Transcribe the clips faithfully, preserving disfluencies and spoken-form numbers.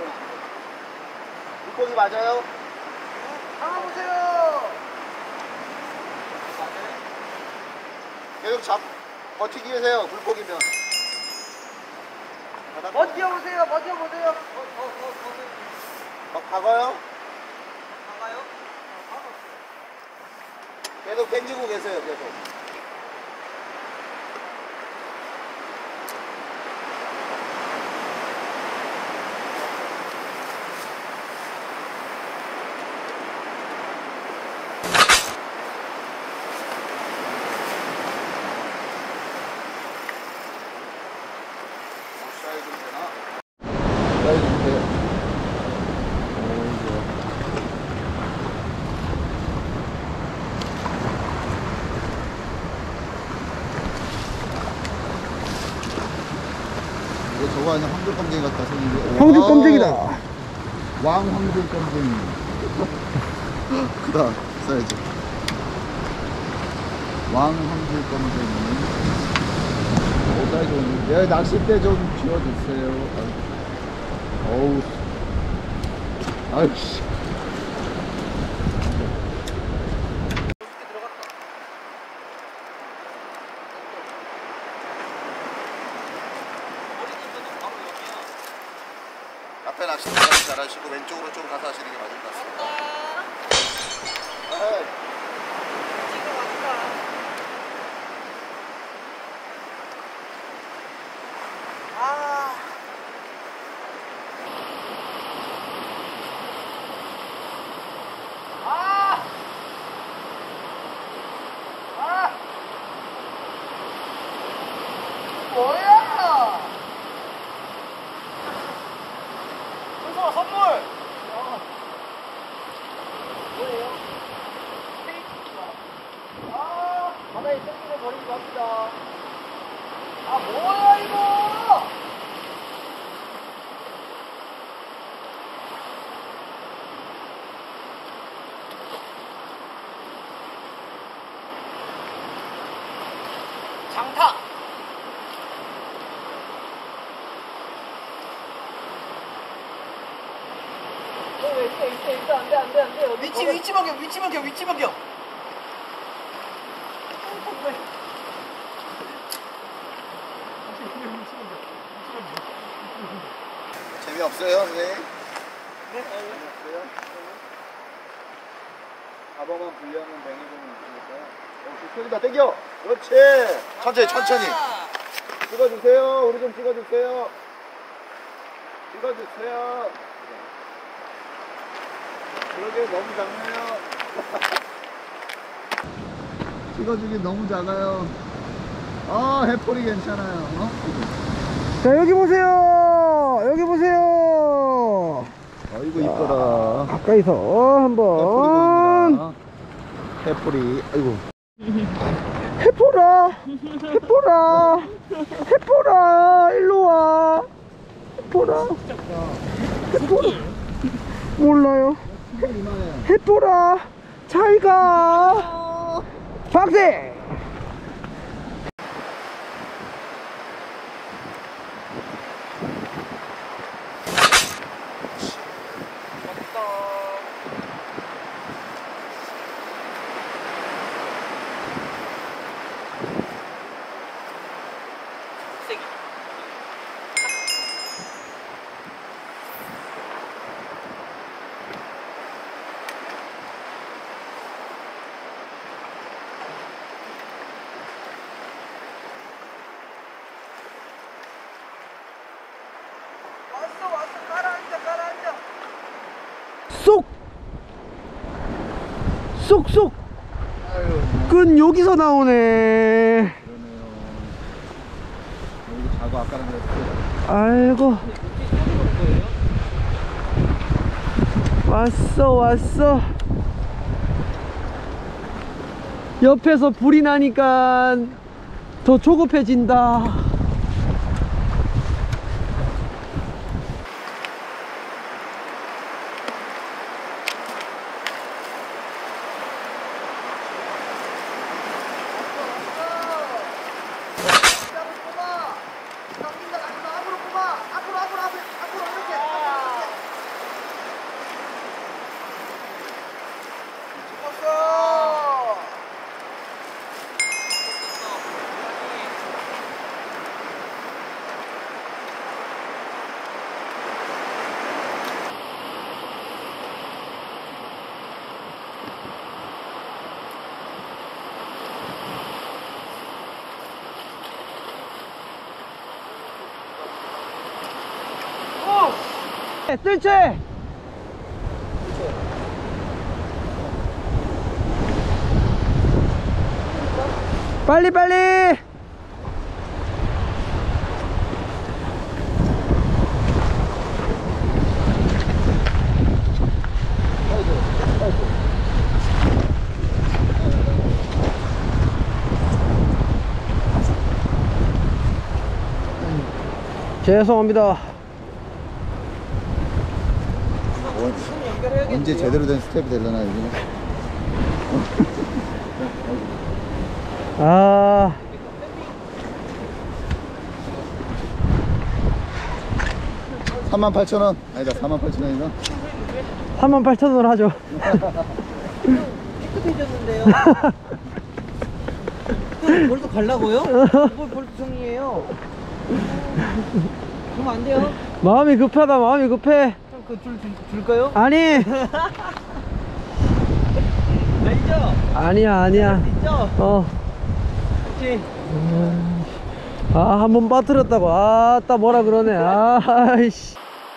물고기 맞아요? 잡아보세요. 계속 잡, 버티기 계세요, 물고기면. 버텨보세요, 버텨보세요. 어, 어, 어, 어. 막 박아요? 나가요? 계속 땡기고 계세요, 계속. 사이즈 되나? 사이즈 돼요. 이거 저거 아니야? 황들검쟁이 같다 생긴 게. 황들검쟁이다. 왕 황들검쟁이. 크다 사이즈. 왕 황들검쟁이. 오 사이즈 오는데. 네, 낚싯대 좀 쥐어주세요. 어우. 아이씨. 앞에 낚싯대 잘하시고 왼쪽으로 좀 가서 하시는 게 맞을 것 같습니다. 에이. 아. 아. 아. 뭐야? 은서아 선물. 어. 뭐예요? 케이크가. 아, 바다에 땡기고 버리고 갑니다. 아, 뭐야 이거? 장타. 어, 있어, 있어, 있어. 안 돼, 안 돼, 안 돼. 위치, 위치 변경, 위치 변경, 위치 변경. 재미없어요, 선생님? 네? 재미없어요? 가방만 분리하면 맹해보면 있으니까요. 어, 좋습니다. 땡겨! 그렇지! 천천히, 천천히. 찍어주세요. 우리 좀 찍어주세요. 찍어주세요. 그러게 너무 작네요. 찍어주기 너무 작아요. 아, 해포리 괜찮아요. 어? 자, 여기 보세요. 여기 보세요. 아이고, 이뻐라. 가까이서 어, 한번. 해포리. 아이고. 해포라. 해포라. 해포라. 일로 와. 해포라. 해포라. 몰라요. 해포라. 잘 가. 박세. 왔어, 왔어. 가라앉아, 가라앉아. 쏙. 쏙쏙. 끈 여기서 나오네. 그러네요. 여기 자고 아까랑 그랬어. 아이고. 왔어 왔어. 옆에서 불이 나니까 더 조급해진다. 당긴다, 당긴다. 앞으로 뽑아. 앞으로, 앞으로, 앞으로, 앞으로 이렇게. 앞으로 이렇게. 뜰채. 빨리 빨리. 죄송합니다. 언제 제대로 된 스텝이 되려나 이게. 아, 삼만 팔천 원. 아니다, 사만 팔천 원이나. 삼만 팔천 원으로 하죠. 깨끗해졌는데요. 형 벌써 갈라고요? 뭘 벌써 정리해요? 그러면 안 돼요? 마음이 급하다. 마음이 급해. 형 그거 줄, 줄, 줄까요? 아니. 아니죠? 아니야 아니야. 있죠? 어. 혹시 아, 한 번 빠뜨렸다고. 아, 따 뭐라 그러네. 아이씨.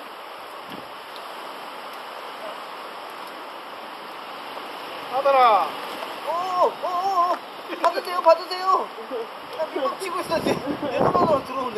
하더라. 오! 오! 오! 받으세요 받으세요! 나 밑밥 치고 있어 지금. 내 손으로 들어오네.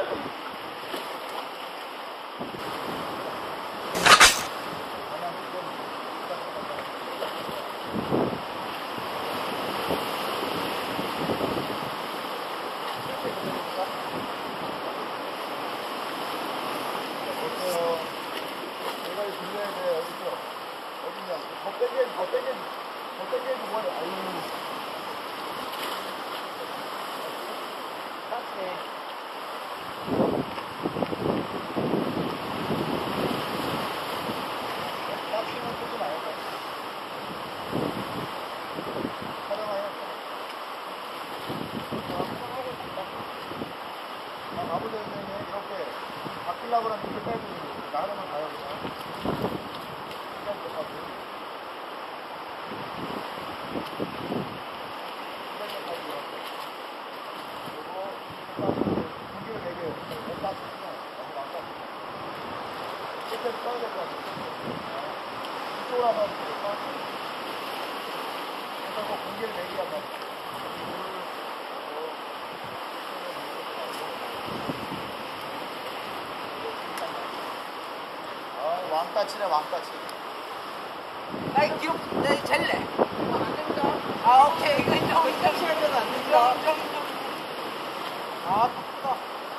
왕따치네 왕따치. 나 이거 뒤로 나 젤래. 안 됩니다. 아 오케이 이거 인정 인정 시간대로 안 됩니다. 인정 인정. 아 바쁘다.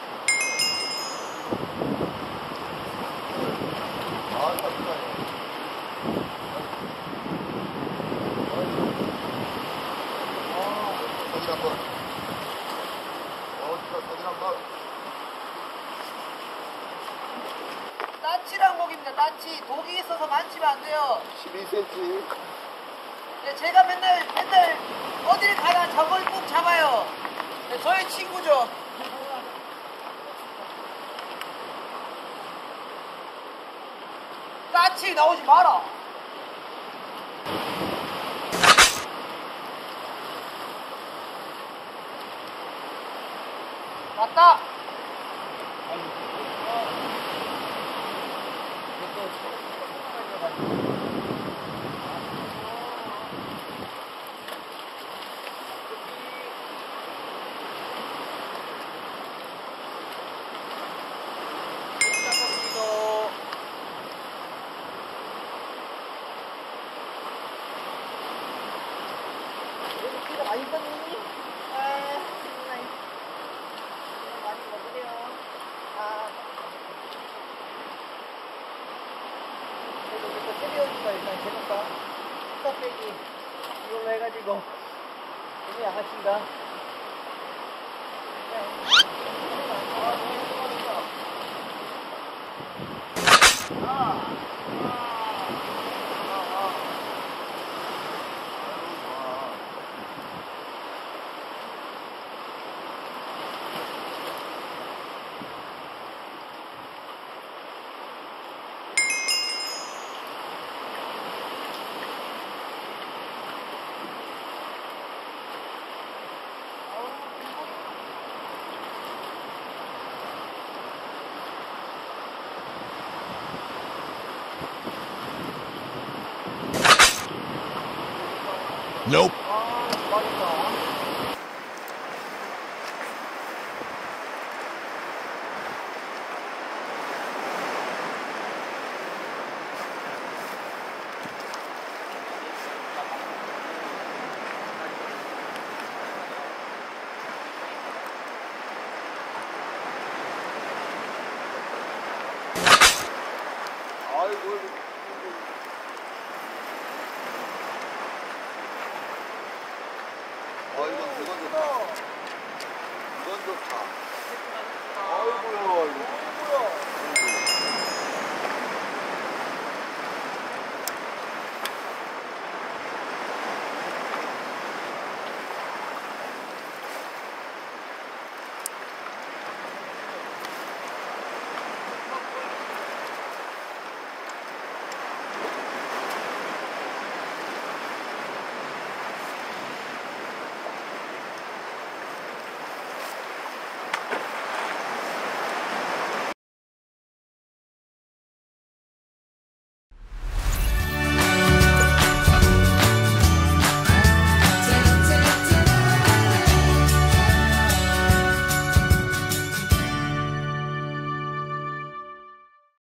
아 바쁘다. 어 사진 한번. 어 진짜 사진 한번. 따치랑 먹입니다. 따치 독이 있어서 만지면 안 돼요. 십이 센티미터. 네, 제가 맨날 맨날 어딜 가나 저걸 꼭 잡아요. 네, 저의 친구죠. 따치 나오지 마라. 맞다. 많이 썼니? 아, 많이 먹으래요. 아, 그래도 이거 세리오니까 일단 재밌다. 스타 빼기 이걸로 해가지고 너무 양아치인가? Nope. 아, 맛있다. 아이고. 아, 이건, 이건 좋다. 이건 좋다.